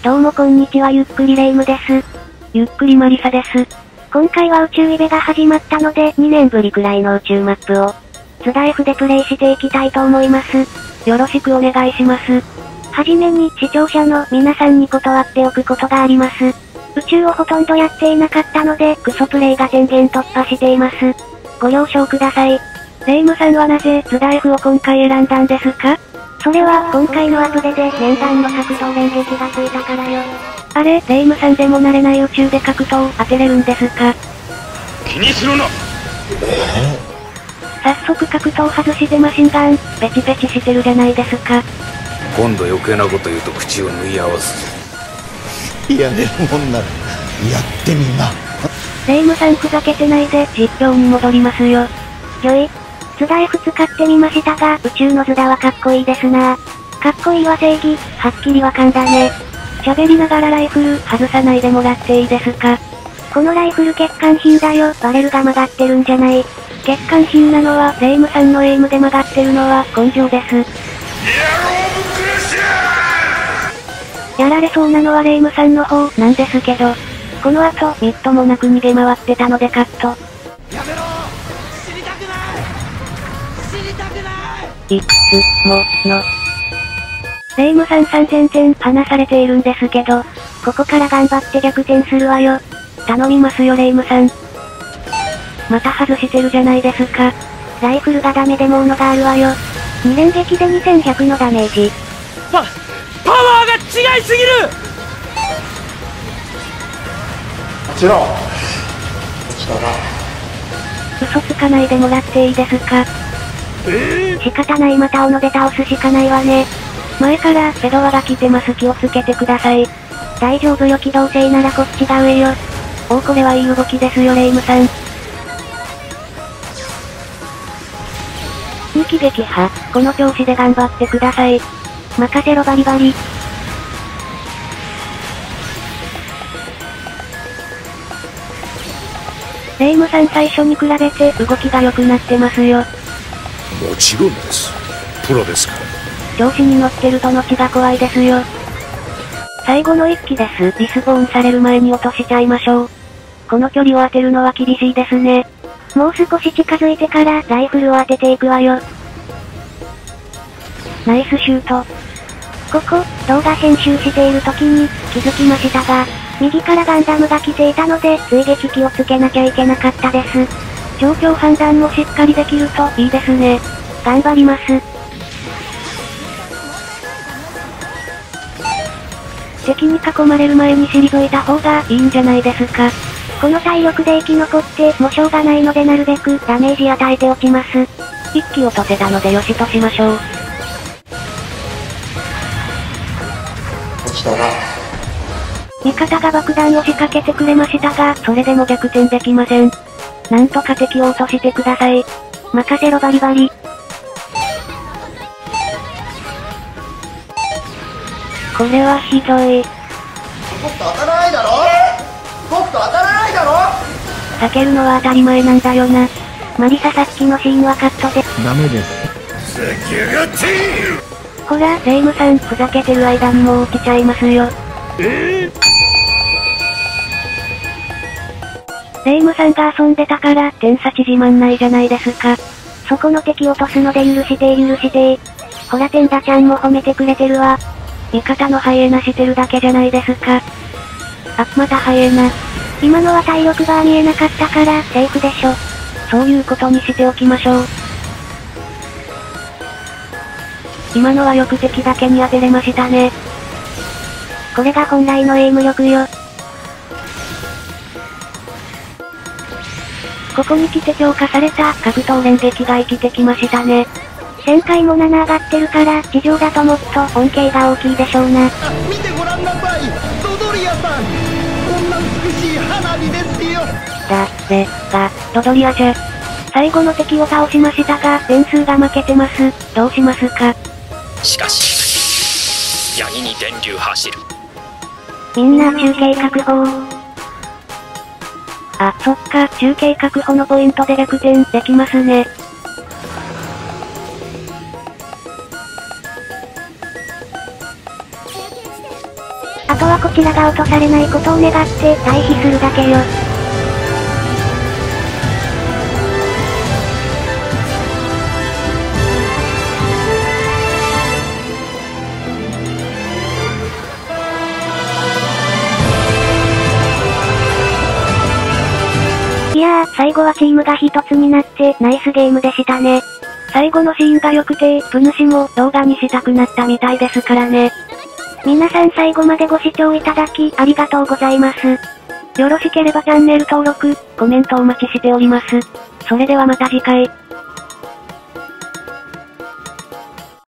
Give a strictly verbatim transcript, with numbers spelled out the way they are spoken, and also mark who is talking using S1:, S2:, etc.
S1: どうもこんにちは、ゆっくりレ夢ムです。
S2: ゆっくりマリサです。
S1: 今回は宇宙イベが始まったので、にねんぶりくらいの宇宙マップを、津田 F でプレイしていきたいと思います。
S2: よろしくお願いします。
S1: はじめに視聴者の皆さんに断っておくことがあります。宇宙をほとんどやっていなかったので、クソプレイが全言突破しています。ご了承ください。
S2: レ夢ムさんはなぜ津田 F を今回選んだんですか？
S1: それは今回のアップデで念願の格闘連撃がついたからよ。
S2: あれ、レ夢ムさんでも慣れない宇宙で格闘当てれるんですか？
S3: 気にするな。
S2: 早速格闘外してマシンガン、ペチペチしてるじゃないですか。
S3: 今度余計なこと言うと口を縫い合わすぞ。
S4: やれるもんなら、やってみな。
S2: レ夢ムさんふざけてないで実況に戻りますよ。
S1: ひょい。津田 F 使ってみましたが、宇宙のズダはかっこいいですな。かっこいいは正義、はっきりわかんだね。
S2: 喋りながらライフル外さないでもらっていいですか？
S1: このライフル欠陥品だよ。バレルが曲がってるんじゃない。
S2: 欠陥品なのはレ夢ムさんのエイムで曲がってるのは根性です。やられそうなのはレ夢ムさんの方なんですけど、この後みっともなく逃げ回ってたのでカット。
S5: やめろ、知りたくない知りたくない
S2: いつもの。レ夢ムさんさんぜんてん離されているんですけど、ここから頑張って逆転するわよ。頼みますよレ夢ムさん。また外してるじゃないですか。
S1: ライフルがダメでもうのがあるわよ。に連撃でにせんひゃくのダメージ。
S5: パ、パワーが違いすぎる。
S4: こちら。こちらだ。
S2: 嘘つかないでもらっていいですか？
S5: えー、
S1: 仕方ない、また斧で倒すしかないわね。
S2: 前からフェドアが来てます、気をつけてください。
S1: 大丈夫よ、機動性ならこっちが上よ。
S2: おお、これはいい動きですよレ夢ムさん。日撃破、この調子で頑張ってください。
S1: 任せろバリバリ。
S2: レ夢ムさん最初に比べて動きが良くなってますよ。
S3: もちろんです。プロですから。
S2: 調子に乗ってるとの血が怖いですよ。最後の一機です。リスポーンされる前に落としちゃいましょう。この距離を当てるのは厳しいですね。
S1: もう少し近づいてからライフルを当てていくわよ。
S2: ナイスシュート。
S1: ここ、動画編集している時に気づきましたが、右からガンダムが来ていたので追撃気をつけなきゃいけなかったです。
S2: 状況判断もしっかりできるといいですね。
S1: 頑張ります。
S2: 敵に囲まれる前に退いた方がいいんじゃないですか。
S1: この体力で生き残ってもしょうがないのでなるべくダメージ与えておきます。
S2: 一気落とせたのでよしとしましょう。
S4: こちらだ。
S2: 味方が爆弾を仕掛けてくれましたが、それでも逆転できません。なんとか敵を落としてください。
S1: 任せろバリバリ。
S2: これはひどい。
S4: 僕と当たらないだろ僕と当たらないだろ
S2: 避けるのは当たり前なんだよな。
S1: マリサさっきのシーンはカットで。
S4: ダメです。
S3: ふざけやがって。
S2: ほら、レ夢ムさん、ふざけてる間にもう落ちちゃいますよ。
S5: え
S2: ー、レ夢ムさんが遊んでたから、点差縮まんないじゃないですか。
S1: そこの敵落とすので許して許してほら、テンダちゃんも褒めてくれてるわ。
S2: 味方のハイエナしてるだけじゃないですか。あ、またハイエナ。
S1: 今のは体力が見えなかったからセーフでしょ。
S2: そういうことにしておきましょう。今のはよく敵だけに当てれましたね。
S1: これが本来のエイム力よ。
S2: ここに来て強化された格闘連撃が生きてきましたね。
S1: 旋回もなな上がってるから地上だともっと恩恵が大きいでしょうな。
S5: 見てごらんなさい、ドドリアさん。こんな美しい花火ですよ。
S2: だ、れ、が、ドドリアじゃ。最後の敵を倒しましたが、点数が負けてます。どうしますか？
S6: しかし、ヤギに電流走る。
S1: みんな中継確保。
S2: あ、そっか、中継確保のポイントで逆転できますね。
S1: あとはこちらが落とされないことを願って退避するだけよ。いやー、最後はチームが一つになってナイスゲームでしたね。最後のシーンが良くて、プ主も動画にしたくなったみたいですからね。皆さん最後までご視聴いただきありがとうございます。よろしければチャンネル登録、コメントお待ちしております。それではまた次回。